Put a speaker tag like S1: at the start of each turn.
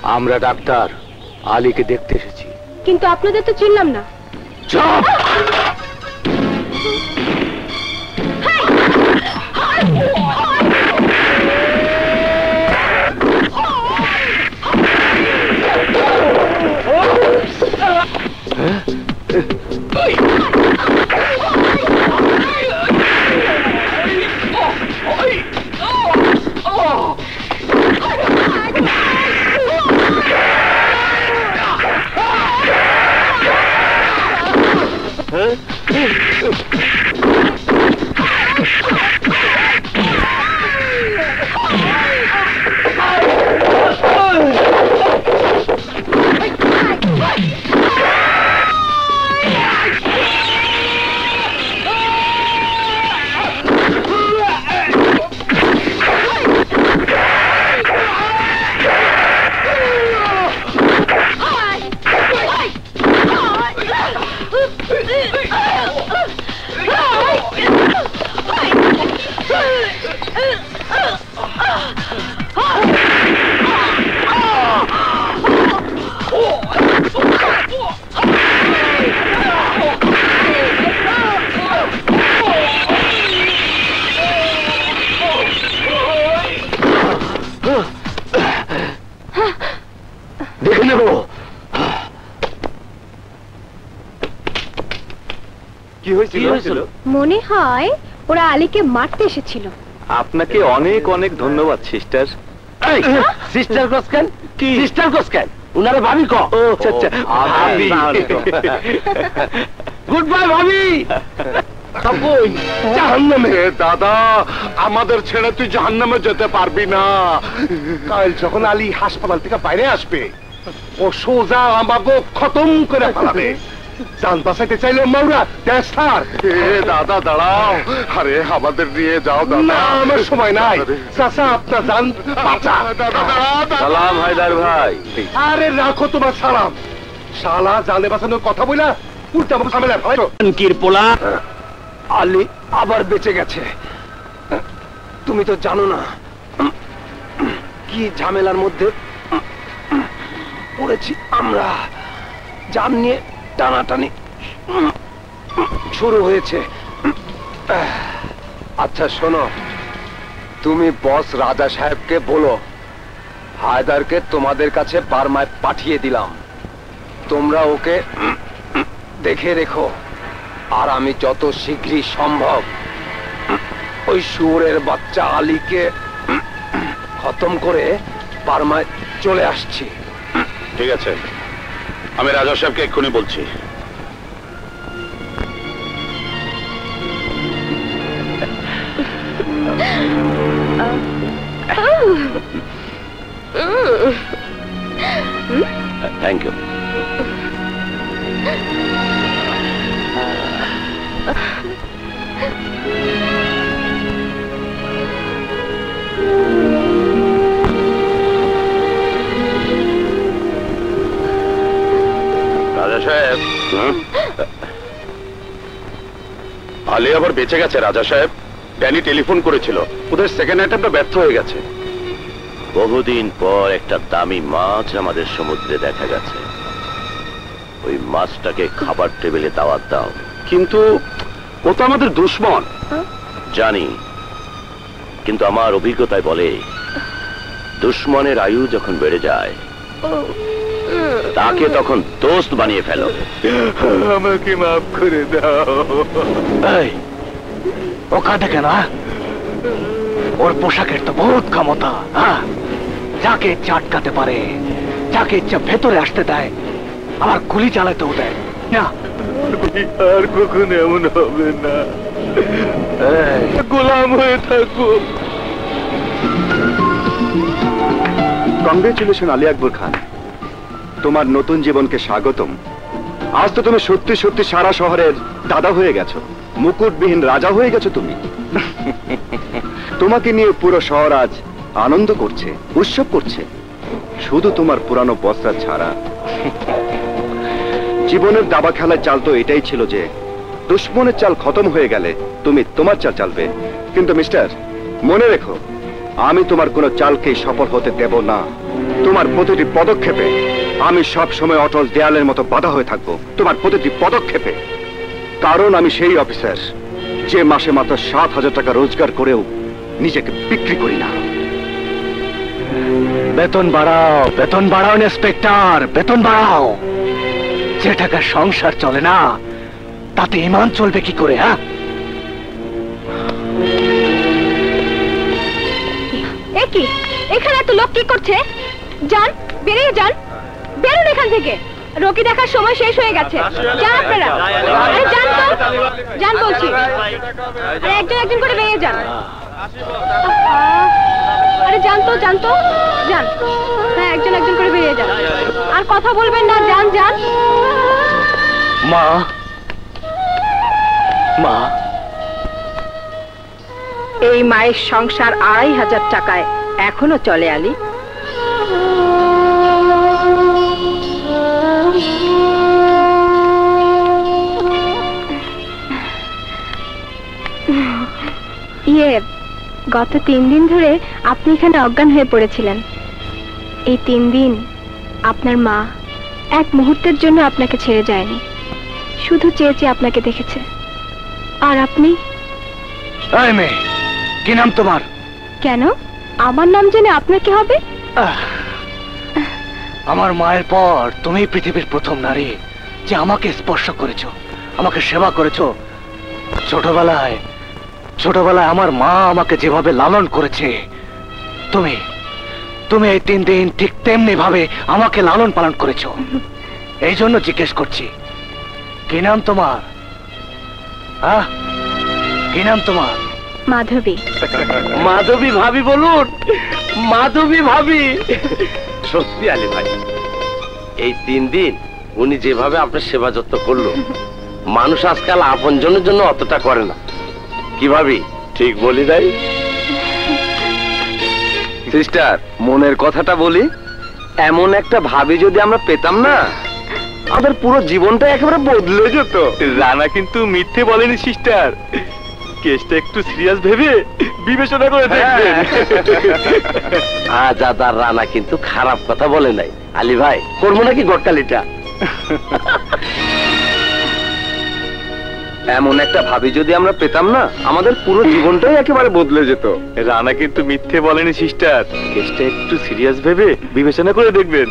S1: আমরা ডাক্তার আলীকে দেখতে এসেছি।
S2: কিন্তু আপনাদের তো চিনলাম না।
S1: চুপ! দেখে নেব। কি হয়েছিল?
S2: মনে হয় ওরা আলীকে মারতে এসেছিল।
S1: আপনাকে অনেক অনেক ধন্যবাদ সিস্টার।
S3: সিস্টার কোসকেন? কি সিস্টার কোসকেন? উনারে ভাবি ক।
S1: আচ্ছা ভাবি।
S3: গুড বাই ভাবি।
S4: জাহান্নামে। দাদা, আমাদের ছেড়ে তুই জাহান্নামে যেতে পারবি না। কাল যখন আলী হাসপাতাল থেকে বাইরে আসবে, ও সোজা আমাকে খতম করে ফেলাবে। জান বাঁচাইতে চাইলে মাওরা দেশ ছাড়। দাদা দাঁড়াও, আরে আমাদের নিয়ে যাও দাদা। না, আমার সময় নাই। চাচা, আপনার জান বাঁচা।
S1: সালাম হায়দার ভাই।
S4: আরে রাখো তোমার সালাম। শালা জানে বাঁচানোর কথা বইলা উল্টা ঝামেলা ভাইরো।
S3: কির পোলা
S1: আলী আবার বেঁচে গেছে। তুমি তো জানো না কি ঝামেলার মধ্যে পড়েছি আমরা। জান নিয়ে টানাটানি শুরু হয়েছে। আচ্ছা শোনো, তুমি বস রাজা সাহেবকে বলো হায়দারকে তোমাদের কাছে বার্মায় পাঠিয়ে দিলাম। তোমরা ওকে দেখে রেখো, আর আমি যত শীঘ্রই সম্ভব ওই শুয়োরের বাচ্চা আলীকে খতম করে বার্মায় চলে আসছি।
S4: ঠিক আছে, আমি রাজা সাহেবকে এক্ষুনি বলছি।
S1: Thank you.
S4: রাজা সাহেব, আলী আবার বেঁচে গেছে রাজা সাহেব। ড্যানি টেলিফোন করেছিল, ওদের সেকেন্ড অ্যাটেম্পটা ব্যর্থ হয়ে গেছে।
S1: বহুদিন পর একটা দামি মাছ আমাদের সমুদ্রে দেখা গেছে। ওই মাছটাকে খাবার টেবিলে দাওয়াত দাও।
S4: কিন্তু ও তো আমাদের দুশমন।
S1: জানি, কিন্তু আমার অভিজ্ঞতায় বলে দুশমনের আয়ু যখন বেড়ে যায় তাকে তখন দোস্ত বানিয়ে ফেলো।
S4: আমাকে মাফ করে দাও।
S3: ও কাঁদে কেন? ওর পোশাকের তো বহুত ক্ষমতা। যাকে ইচ্ছা আটকাতে পারে, যাকে ইচ্ছা ভেতরে আসতে দেয়, আবার গুলি চালাতেও দেয় না।
S4: আর কখনো এমন হবে না। গোলাম হয়ে থাকবো।
S5: কংগ্রেচুলেশন আলী আকবর খান, তোমার নতুন জীবনকে স্বাগতম। আজ তো তুমি সত্যি সত্যি সারা শহরের দাদা হয়ে গেছো, মুকুটবিহীন রাজা হয়ে গেছো তুমি। তোমাকে নিয়ে পুরো শহর আজ আনন্দ করছে, উৎসব করছে, শুধু তোমার পুরানো বস্ত্র ছাড়া। জীবনের দাবা খেলার চাল তো এটাই ছিল যে দুশ্মনের চাল খতম হয়ে গেলে তুমি তোমার চাল চালবে। কিন্তু মিস্টার, মনে রেখো, আমি তোমার কোনো চালকেই সফল হতে দেব না। তোমার প্রতিটি পদক্ষেপে আমি সব সময় অটল দেয়ালের মতো বাধা হয়ে থাকবো, তোমার প্রতিটি পদক্ষেপে। কারণ আমি সেই অফিসার যে মাসে মাত্র 7,000 টাকা রোজগার করেও নিজেকে বিক্রি করি না।
S3: বেতন বাড়াও ইন্সপেক্টর, বেতন বাড়াও। যে টাকা সংসার চলে না তাতে ইমান চলবে কি করে? হ্যাঁ,
S2: এ কি, এখানে এত লোক কি করছে? যান, বেরিয়ে যান, বেরোন এখান থেকে। রকি দেখার সময় শেষ হয়ে গেছে। যান আপনারা, আরে যান তো, যান বলছি। আরে একজন একজন করে বেরিয়ে যান। আরে যান তো, যান তো, যান। হ্যাঁ, একজন একজন করে বেরিয়ে যান। আর কথা বলবেন না, যান যান।
S3: মা, মা,
S6: এই মায়ের সংসার 2,500 টাকায় এখনো চলে আলী।
S2: গত 3 দিন ধরে আপনি এখানে অজ্ঞান হয়ে পড়েছিলেন। এই 3 দিন আপনার মা এক মুহূর্তের জন্য আপনাকে ছেড়ে যায়নি, শুধু চেয়ে চেয়ে আপনাকে দেখেছে। আর আপনি?
S3: এই মেয়ে, কি নাম তোমার?
S2: কেন, আমার নাম জেনে আপনার কি হবে?
S3: আমার মায়ের পর তুমি পৃথিবীর প্রথম নারী যে আমাকে স্পর্শ করেছো, আমাকে সেবা করেছো। ছোটবেলায় আমার মা আমাকে যেভাবে লালন করেছে, তুমি এই 3 দিন ঠিক তেমনি ভাবে আমাকে লালন পালন করেছো। এই জন্য জিজ্ঞেস করছি, কি নাম তোমার? কি নাম তোমার?
S2: মাধবী।
S1: মাধবী ভাবি বলুন, মাধবী ভাবি। সত্যি আলী ভাই, এই 3 দিন উনি যেভাবে আপনার সেবা যত্ন করলো, মানুষ আজকাল আপনজনের জন্য অতটা করে না। কি ভাবি, ঠিক বলি নাই? সিস্টার, মনের কথাটা বলি, এমন একটা ভাবি যদি আমরা পেতাম না, আমাদের পুরো জীবনটা একেবারে বদলে যেত।
S5: রানা কিন্তু মিথ্যে বলেনি সিস্টার, কেসটা একটু সিরিয়াস ভেবে বিবেচনা করে দেখবেন।
S1: আজাদার রানা কিন্তু খারাপ কথা বলে নাই। আলী ভাই, করবো নাকি গটকালিটা? এমন একটা ভাবি যদি আমরা পেতাম না, আমাদের পুরো জীবনটাই একেবারে বদলে যেত।
S5: রানা কিন্তু মিথ্যে বলেনি সিস্টার, কেসটা একটু সিরিয়াস ভেবে বিবেচনা করে দেখবেন।